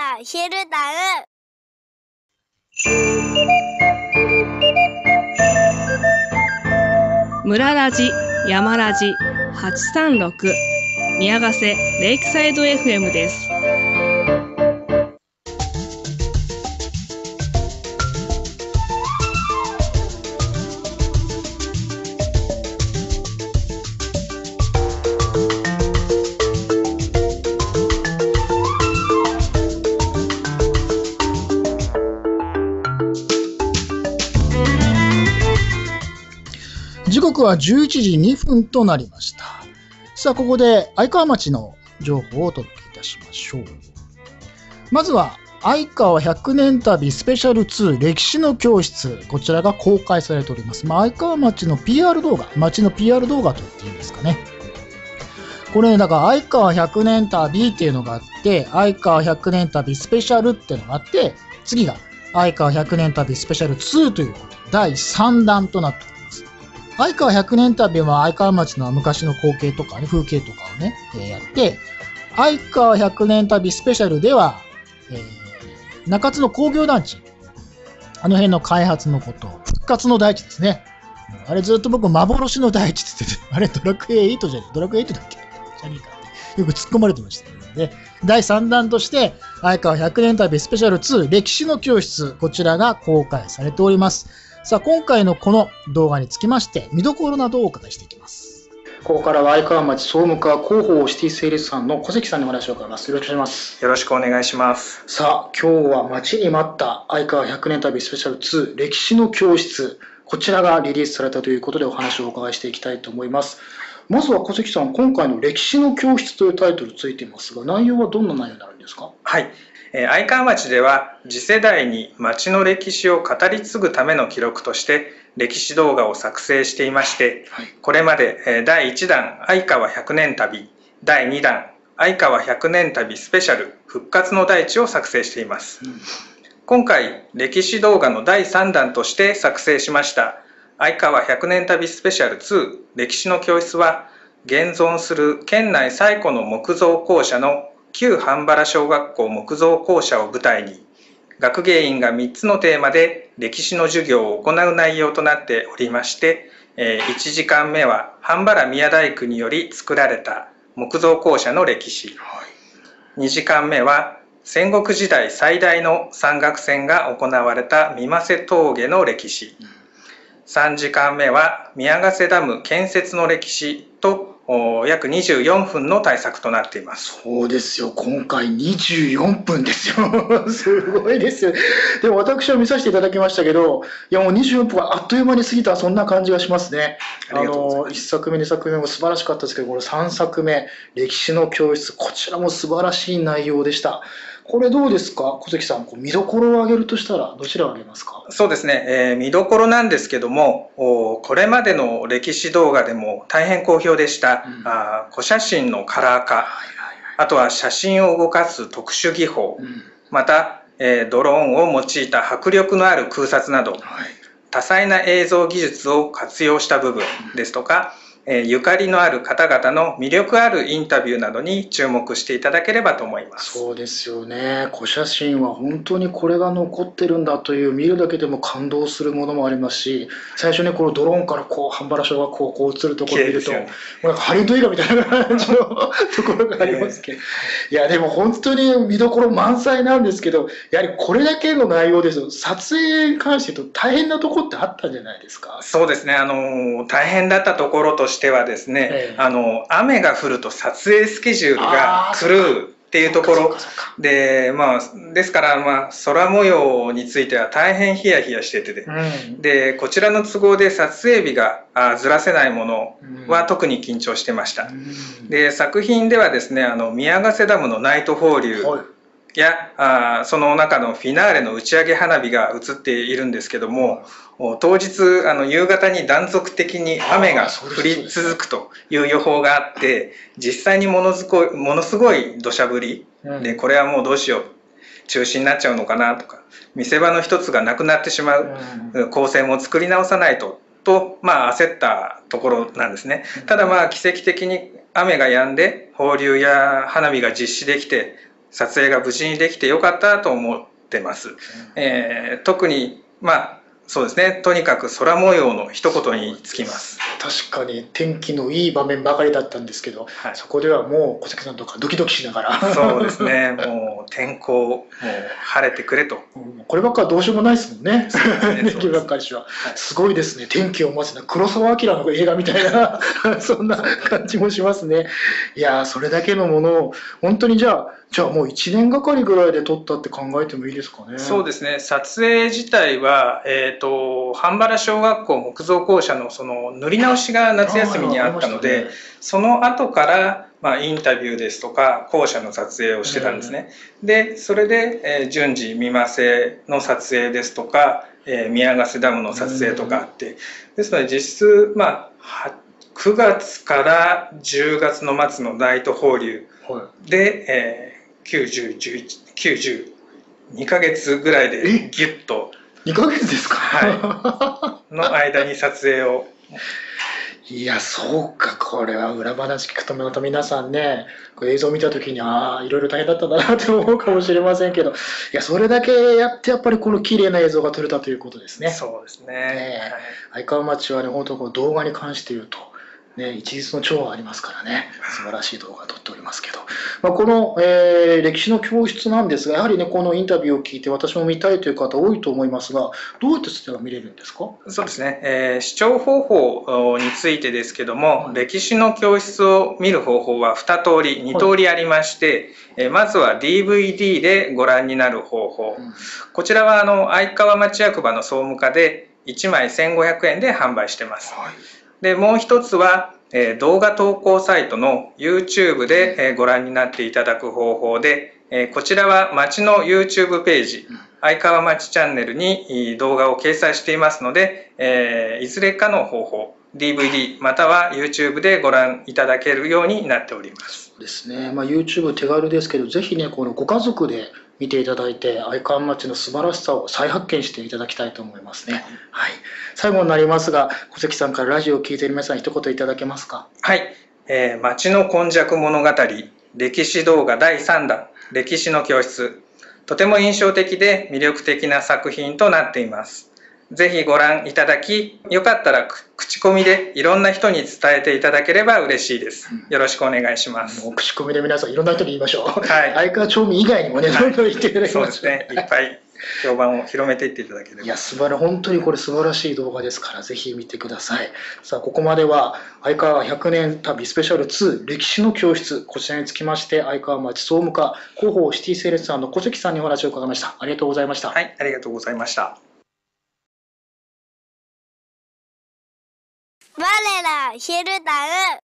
シェルタ村ラジ山ラジ836宮ヶ瀬レイクサイド FM です。 時刻は11時2分となりました。さあ、ここで愛川町の情報をお届けいたしましょう。まずは愛川100年旅スペシャル2歴史の教室、こちらが公開されております。愛川町の PR 動画、町の PR 動画と言っていいんですかね。これだから愛川100年旅っていうのがあって、愛川100年旅スペシャルっていうのがあって、次が愛川100年旅スペシャル2ということで第3弾となっております。愛川100年旅は愛川町の昔の光景とかね、風景とかをね、やって、愛川100年旅スペシャルでは、中津の工業団地、あの辺の開発のこと、復活の大地ですね。あれずっと僕幻の大地って言ってて、あれドラクエ8じゃねえ、ドラクエ8だっけじゃねえかってよく突っ込まれてましたので、第3弾として愛川100年旅スペシャル2歴史の教室、こちらが公開されております。さあ、今回のこの動画につきまして見どころなどをお伺いしていきます。ここからは愛川町総務課広報シティセールス班の小関さんにお話を伺います。よろしくお願いします。 よろしくお願いします。 さあ、今日は待ちに待った愛川100年旅スペシャル2歴史の教室、こちらがリリースされたということでお話をお伺いしていきたいと思います。まずは小関さん、今回の歴史の教室というタイトルついていますが、内容はどんな内容になるんですか？ はい、愛川町では次世代に町の歴史を語り継ぐための記録として歴史動画を作成していまして、これまで第1弾愛川100年旅、第2弾愛川100年旅スペシャル復活の大地を作成しています。今回歴史動画の第3弾として作成しました愛川100年旅スペシャル2歴史の教室は、現存する県内最古の木造校舎の旧半原小学校木造校舎を舞台に、学芸員が3つのテーマで歴史の授業を行う内容となっておりまして、1時間目は半原宮大工により作られた木造校舎の歴史、2時間目は戦国時代最大の山岳戦が行われた三ヶ瀬峠の歴史、3時間目は宮ヶ瀬ダム建設の歴史と約24分の大作となっています。 そうですよ、今回24分ですよすごいですよ。でも私は見させていただきましたけど、いやもう24分はあっという間に過ぎた、そんな感じがしますね。1作目2作目も素晴らしかったですけど、この3作目歴史の教室、こちらも素晴らしい内容でした。これどうですか、小関さん、見どころを挙げるとしたらどちらを挙げますか？ そうですね、見どころなんですけども、これまでの歴史動画でも大変好評でした、古写真のカラー化、あとは写真を動かす特殊技法、また、ドローンを用いた迫力のある空撮など、多彩な映像技術を活用した部分ですとか、ゆかりのある方々の魅力あるインタビューなどに注目していただければと思います。 そうですよね。古写真は本当にこれが残ってるんだという、見るだけでも感動するものもありますし、最初にこのドローンから半原小学校こう映るところを見ると、なんかハリウッド映画みたいな感じのところがありますけど、いやでも本当に見どころ満載なんですけど、やはりこれだけの内容ですと、撮影に関して言うと大変なところってあったんじゃないですか？ そうですね、大変だったところとしてはですね、雨が降ると撮影スケジュールが狂うっていうところで、ですから、空模様については大変ヒヤヒヤしてて、でこちらの都合で撮影日がずらせないものは特に緊張してました。で作品ではですね、宮ヶ瀬ダムのナイト放流やその中のフィナーレの打ち上げ花火が映っているんですけども、当日夕方に断続的に雨が降り続くという予報があって、実際にものすごい土砂降りで、これはもうどうしよう、中止になっちゃうのかなとか、見せ場の一つがなくなってしまう、構成も作り直さないと焦ったところなんですね。ただ奇跡的に雨が止んで放流や花火が実施できて、 撮影が無事にできてよかったと思ってます。特にそうですね、とにかく空模様の一言につきます。 確かに天気のいい場面ばかりだったんですけど、はい、そこではもう小関さんとかドキドキしながらそうですね、もう天候もう晴れてくれと、 こればっかりはどうしようもないですもんね。天気ばっかりは、すごいですね。天気を待つな黒澤明の映画みたいなそんな感じもしますね。いやそれだけのものを本当にじゃあもう1年がかりぐらいで撮ったって考えてもいいですかね。 そうですね、撮影自体は、半原小学校木造校舎のその塗り直しが夏休みにあったので、その後からインタビューですとか校舎の撮影をしてたんですね。でそれで、順次三馬瀬の撮影ですとか、宮ヶ瀬ダムの撮影とかあって、ですので実質9月から10月の末のナイト放流で、2ヶ月ぐらいでギュッと 2ヶ月ですか、 はい、の間に撮影をいやそうか、これは裏話聞くとまた皆さんね映像を見た時にいろいろ大変だったんだなって思うかもしれませんけど、いやそれだけやってやっぱりこの綺麗な映像が撮れたということですね。 そうですね、 愛川町はね本当この動画に関して言うと一日の長がありますからね、素晴らしい動画を撮っておりますけど、この、歴史の教室なんですが、やはりねこのインタビューを聞いて私も見たいという方多いと思いますが、どうやってそちらが見れるんですか？ そうですね、視聴方法についてですけども、歴史の教室を見る方法は2通りありまして、まずは DVD でご覧になる方法、こちらは愛川町役場の総務課で1枚1500円で販売してます。でもう一つは動画投稿サイトの YouTube でご覧になっていただく方法で、こちらは町の YouTube ページ、愛川町チャンネルに動画を掲載していますので、いずれかの方法、DVD または YouTube でご覧いただけるようになっております。 そうですね、YouTube 手軽ですけど、ぜひねこのご家族で見ていただいて愛川町の素晴らしさを再発見していただきたいと思いますね。はい、最後になりますが、小関さんからラジオを聞いている皆さん一言いただけますか？ はい、町の今昔物語歴史動画第3弾歴史の教室、とても印象的で魅力的な作品となっています。ぜひご覧いただき、よかったら口コミでいろんな人に伝えていただければ嬉しいです。よろしくお願いします。 口コミで皆さんいろんな人に言いましょう。 はい、 愛川町民以外にもね、どんどん言っていただきましょう。 そうですね、いっぱい評判を広めていっていただければ。 いや本当にこれ素晴らしい動画ですから、ぜひ見てください。さあここまでは愛川100年旅スペシャル2歴史の教室、こちらにつきまして愛川町総務課広報シティセールスさんの小関さんにお話を伺いました。ありがとうございました。 はい、ありがとうございました。 我らヒルダウ